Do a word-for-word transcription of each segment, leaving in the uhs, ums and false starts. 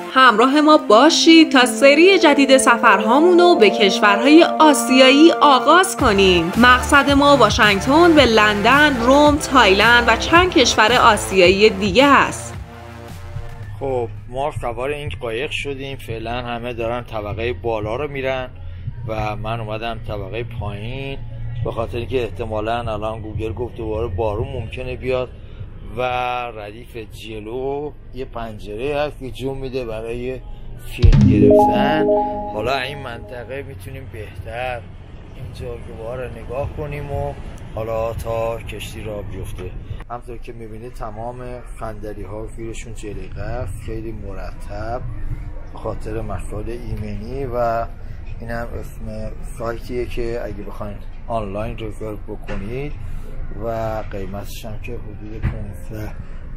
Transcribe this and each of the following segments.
همراه ما باشید تا سری جدید سفرهامون رو به کشورهای آسیایی آغاز کنیم. مقصد ما واشنگتن، به لندن، روم، تایلند و چند کشور آسیایی دیگه هست. خب ما سوار این قایق شدیم. فعلا همه دارن طبقه بالا رو میرن و من اومدم طبقه پایین، به خاطر که احتمالاً الان گوگل گفت دوباره بارون ممکنه بیاد و ردیف جلو یه پنجره هست که جون میده برای فیلم گرفتن. حالا این منطقه میتونیم بهتر اینجا دوباره نگاه کنیم و حالا تا کشتی را بیفته. همطور که میبینید تمام صندلی ها زیرشون جلیقه است، خیلی مرتب به خاطر مسائل ایمنی و این هم اسم سایتیه که اگه بخواید آنلاین رزرو بکنید و قیمتش هم که حدود پانزده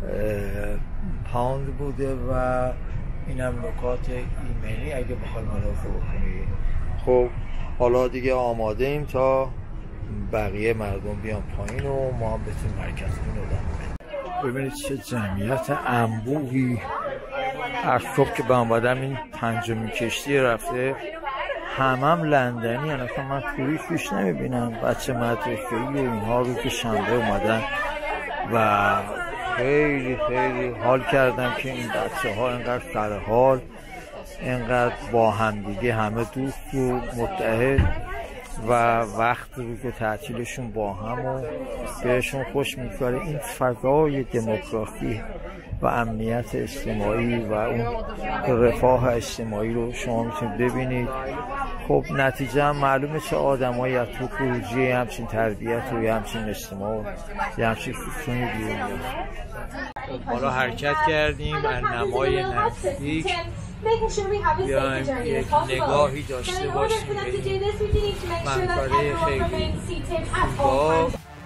پوند بوده و این هم نکات ایمنی اگه بخواید ملاحظه بکنید. خب حالا دیگه آماده ایم تا بقیه مردم بیان پایین و ما هم بتونیم مرکزمون رو دارم. ببینید چه جمعیت انبوهی از صبح که به آمدم این پنجمین کشتی رفته. همم لندنی هن، اصلا من توریستش نمیبینم. بچه مدرسه‌ای و اینها رو که شنبه اومدن و خیلی خیلی حال کردم که این بچه ها اینقدر سر حال، اینقدر با همدیگه همه دوست و متحد و وقت رو که تعطیلشون با هم و بهشون خوش میگذاره. این فضای دموکراسی و امنیت اجتماعی و اون رفاه اجتماعی رو شما میتونید ببینید. خب نتیجه هم معلومه چه آدمایی از تو خروجی همچین تربیت و همچین اجتماع و همچین سیستمی بیرون میاد. حالا حرکت کردیم از نمای نزدیک بیایم یک نگاهی داشته باشیم به این منظره خیلی زیبا.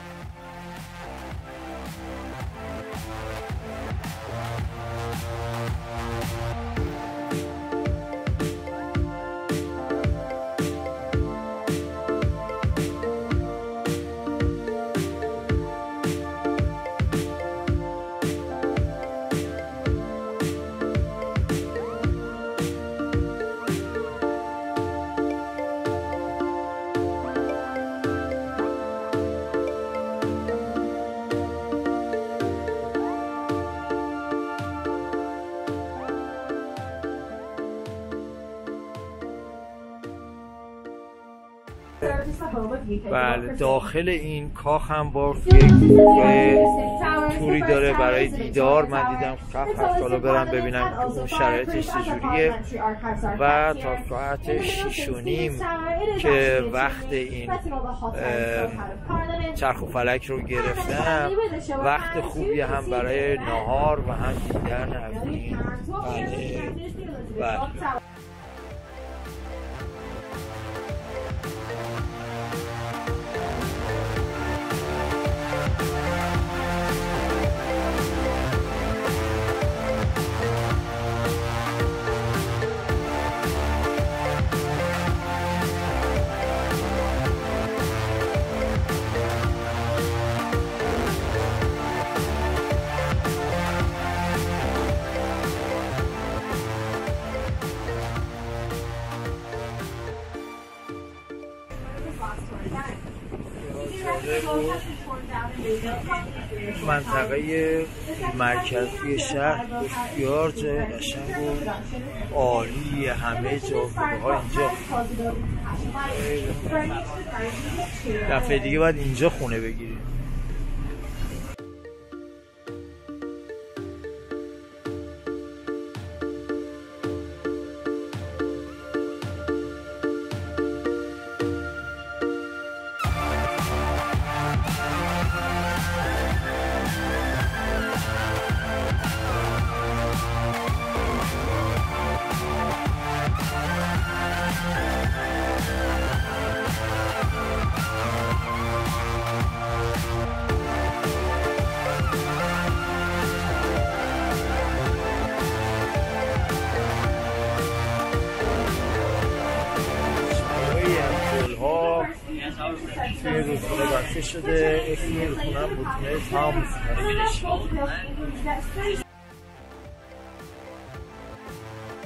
بله داخل این کاخ هم با یک توری داره برای دیدار. من دیدم کاخ هست، حالا برم ببینم که اون شرایطش چجوریه و تا ساعت شیش و نیم که وقت این چرخ و فلک رو گرفتم، وقت خوبی هم برای نهار و هم دیدن از این. بله بله منطقه مرکزی شهر بسیار جای قشنگ و عالی، همه جاذبه‌ها اینجا. دفعه دیگه باید اینجا خونه بگیریم. توی رودخونه بسته شده. اسم رودخونه هم رودخونه تامز هست.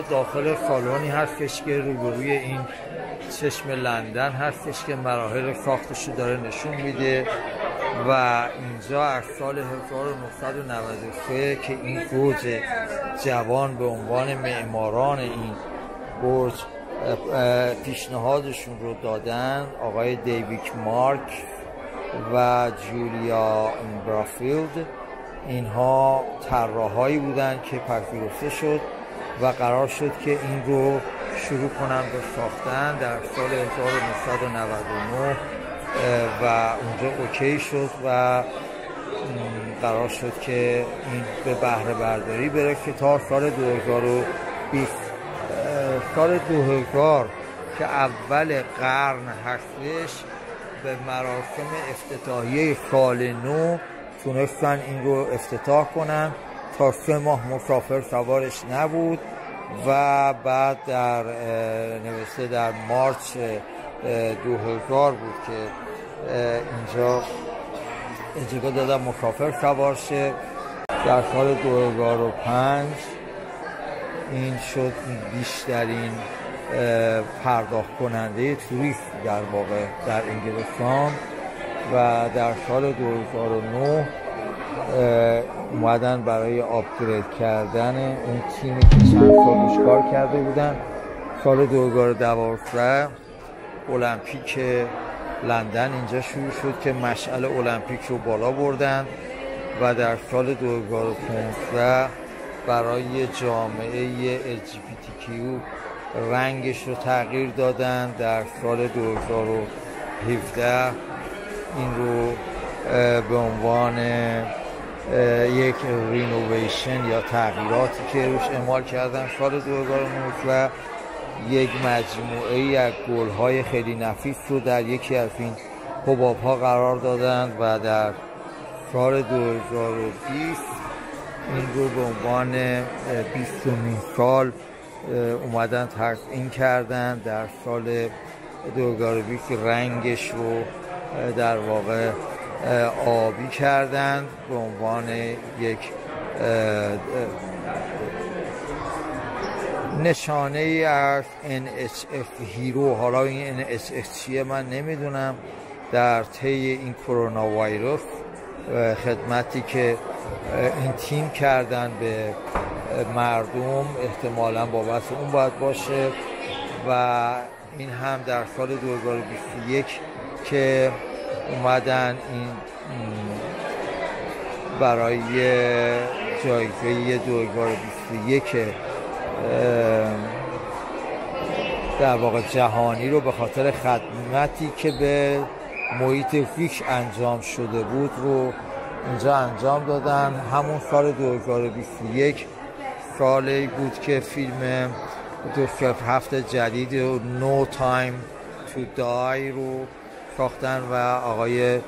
داخل سالونی هستش که روبروی این چشم لندن هستش که مراحل ساختش رو داره نشون میده و اینجا از سال هزار و نهصد و نود و سه که این برج جوان به عنوان معماران این برج پیشنهادشون رو دادن، آقای دیویک مارک و جولیا برافیلد، اینها طراحایی بودن که پذیرفته شد و قرار شد که این رو شروع کنن به ساختن در سال هزار و نهصد و نود و نه و اونجا اوکی شد و قرار شد که این به بهره برداری بره که تا سال دو هزار و بیست، سال دو هزار که اول قرن هستش، به مراسم افتتاحیه سال نو تونستن این رو افتتاح کنن. تا سه ماه مسافر سوارش نبود و بعد در نوشته در مارچ دو هزار بود که اینجا اجازه دادن مسافر سوار شه. در سال دو هزار و پنج این شد بیشترین پرداخت کننده توریست در واقع در انگلستان و در سال دو هزار و نه اومدن برای آپگرید کردن اون تیمی که چند سال روش کار کرده بودن. سال دو هزار و دوازده المپیک لندن اینجا شروع شد که مشعل المپیک رو بالا بردن و در سال دو هزار و پانزده برای جامعه ال جی بی تی کیو رنگش رو تغییر دادن. در سال دو هزار و هفده این رو به عنوان یک رینوویشن یا تغییراتی که روش اعمال کردن، سال دو هزار و نوزده یک مجموعه از گل‌های خیلی نفیس رو در یکی از این حباب‌ها قرار دادن و در سال دو هزار و بیست این رو به عنوان بیستمین سال اومدن تزیین کردن. در سال دو هزار و بیست رنگش رو در واقع آبی کردن به عنوان یک نشانه ای از ان اچ اف هیرو. حالا این ان اچ اف چیه من نمیدونم. در طی این کرونا ویروس خدمتی که این تیم کردن به مردم احتمالاً بابت اون باید باشه و این هم در سال دو هزار و بیست و یک که اومدن این برای جایزه دو هزار و بیست و یک در واقع جهانی رو به خاطر خدمتی که به محیط زیست انجام شده بود رو اینجا انجام دادن. همون سال دو هزار و بیست و یک سالی بود که فیلم دو صفر هفت جدید No Time to Die رو ساختن و آقای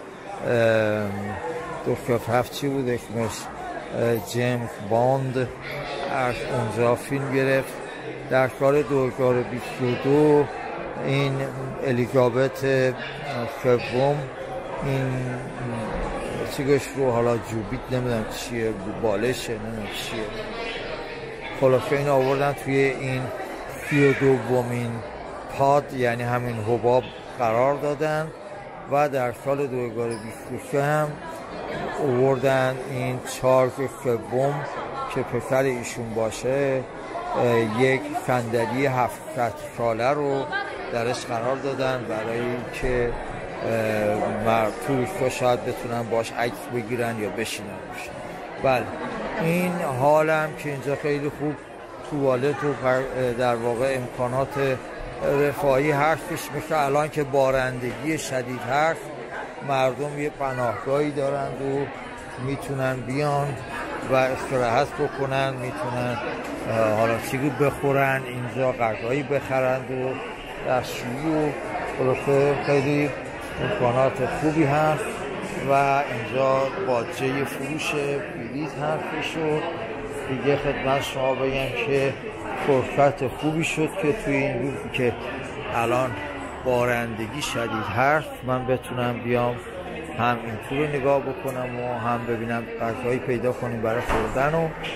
دو صفر هفت چی بود اسمش، جیمز باند، از اونجا فیلم گرفت. در سال دو هزار و بیست و دو این الیزابت سوم این چیگش رو حالا جوبیت نمیدونم چیه، بالشه نمیدونم چیه، خلاصه این آوردن توی این سی و دومین پاد یعنی همین حباب قرار دادن و در سال دو هزار و بیست و سه هم آوردن این چارلز سوم که پسر ایشون باشه یک صندلی هفتصد ساله رو درش قرار دادن برای که توریست‌ها شاید بتونن باش عکس بگیرن یا بشینن باشن. بله این حال هم که اینجا خیلی خوب توالت و در واقع امکانات رفاهی هستش، مثل الان که بارندگی شدید هست مردم یه پناهگاهی دارند و میتونن بیان و استراحت بکنن، میتونن حالا چیزی بخورن اینجا، غذایی بخرند و دستشویی و خلاصه خیلی امکانات خوبی هست و اینجا باجه فروش بلیط هستش و دیگه خدمت شما بگم که فرصت خوبی شد که توی این روزی که الان بارندگی شدید هست من بتونم بیام هم این تور نگاه بکنم و هم ببینم غذایی پیدا کنیم برای خوردن و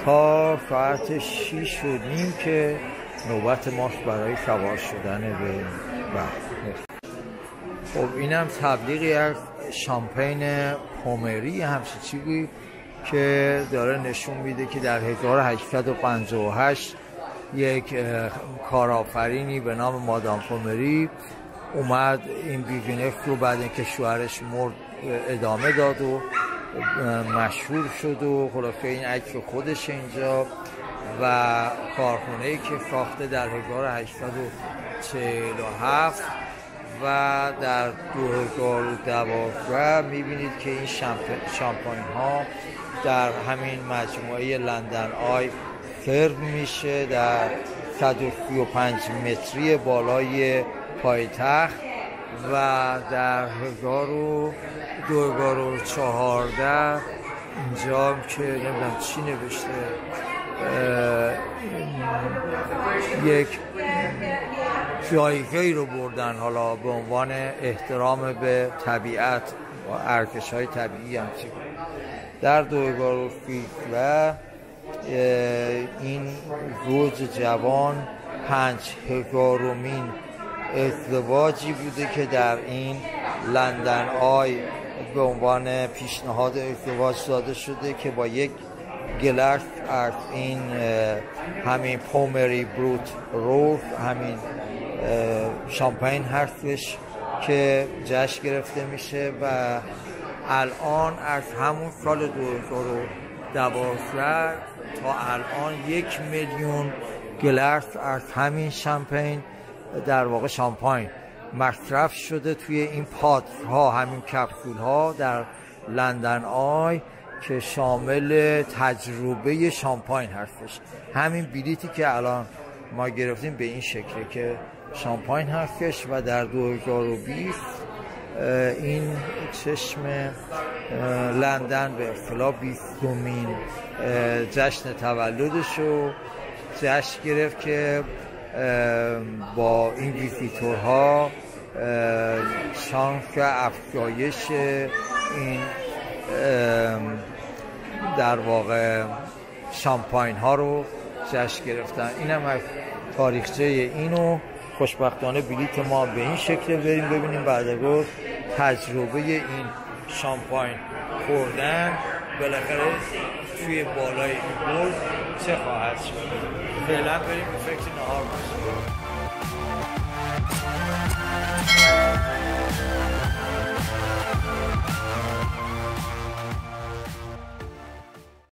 تا ساعت شیش و نیم که نوبت ماست برای سوار شدن به بحر. خب اینم تبلیغی از شامپین پومری همچین چیزی که داره نشون میده که در هزار و هشتصد و پنجاه و هشت یک کارآفرینی به نام مادام پومری اومد این بیزینس رو بعد اینکه شوهرش مرد ادامه داد و مشهور شد و خلاصه این عکس خودش اینجا و کارخونه‌ای که ساخته در هزار و هشتصد و چهل و هفت و در دو هزار و دوازده میبینید که این شامپاین ها در همین مجموعه لندن آی سرو میشه در صد و سی و پنج متری بالای پایتخت و در هزار و چهارده اینجا که نمیدونم چی نوشته یک جایزه‌ای رو بردن حالا به عنوان احترام به طبیعت و ارزش های طبیعی هم چی در دو هزار و سیزده این زوج جوان پنج هزارمین ازدواجی بوده که در این لندن آی به عنوان پیشنهاد ازدواج داده شده که با یک گلاس از این همین پومری بروت روز همین شامپین هستش که جشن گرفته میشه و الان از همون سال دو هزار و دوازده تا الان یک میلیون گلاس از همین شامپین در واقع شامپاین مصرف شده توی این پادها همین کپسول ها در لندن آی که شامل تجربه شامپاین هستش. همین بلیتی که الان ما گرفتیم به این شکله که شامپاین هستش و در دو هزار و بیست این چشم لندن به اصطلاح بیستمین جشن تولدش رو جشن گرفت که با این ویزیتورها شانس افزایش این در واقع شامپاین ها رو جشن گرفتن. اینم از تاریخچه اینو خوشبختانه بلیت ما به این شکل بریم ببینیم بعدگاه تجربه این شامپاین خوردن بالاخره توی بالای این برج چه خواهد شد. فعلا بریم به فکر نهار باشیم.